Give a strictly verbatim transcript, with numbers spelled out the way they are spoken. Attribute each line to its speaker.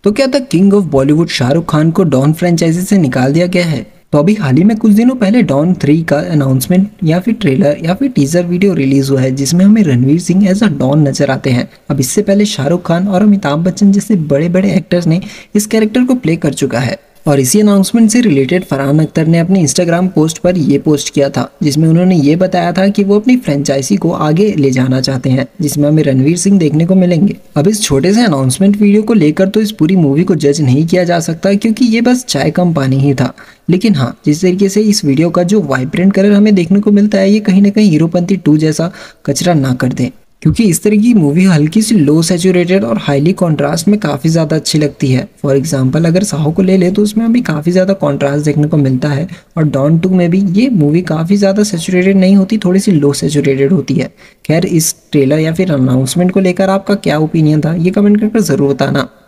Speaker 1: तो क्या the king of Bollywood Shahrukh Khan को डॉन फ्रेंचाइजी से निकाल दिया गया है? तो अभी हाल ही में कुछ दिनों पहले डॉन थ्री का अनाउंसमेंट या फिर ट्रेलर या फिर टीजर वीडियो रिलीज हुआ है, जिसमें हमें Ranveer Singh as a don नजर आते हैं। अब इससे पहले शाहरुख खान और अमिताभ बच्चन जैसे बड़े बड़े एक्टर्स ने इस कैरेक्टर को प्ले कर चुका है। और इसी अनाउंसमेंट से रिलेटेड फरहान अख्तर ने अपने इंस्टाग्राम पोस्ट पर ये पोस्ट किया था, जिसमें उन्होंने ये बताया था कि वो अपनी फ्रेंचाइजी को आगे ले जाना चाहते हैं, जिसमें हमें रणवीर सिंह देखने को मिलेंगे। अब इस छोटे से अनाउंसमेंट वीडियो को लेकर तो इस पूरी मूवी को जज नहीं किया जा सकता, क्योंकि ये बस चाय कम पानी ही था। लेकिन हाँ, जिस तरीके से इस वीडियो का जो वाइब्रेंट कलर हमें देखने को मिलता है, ये कहीं ना कहीं हीरोपंती टू जैसा कचरा ना कर दे, क्योंकि इस तरह की मूवी हल्की सी लो सैचुरेटेड और हाईली कॉन्ट्रास्ट में काफ़ी ज़्यादा अच्छी लगती है। फॉर एग्जांपल अगर साहो को ले ले तो उसमें हमें काफ़ी ज़्यादा कॉन्ट्रास्ट देखने को मिलता है, और डॉन टू में भी ये मूवी काफ़ी ज़्यादा सैचुरेटेड नहीं होती, थोड़ी सी लो सैचुरेटेड होती है। खैर, इस ट्रेलर या फिर अनाउंसमेंट को लेकर आपका क्या ओपिनियन था, ये कमेंट करके ज़रूर बताना।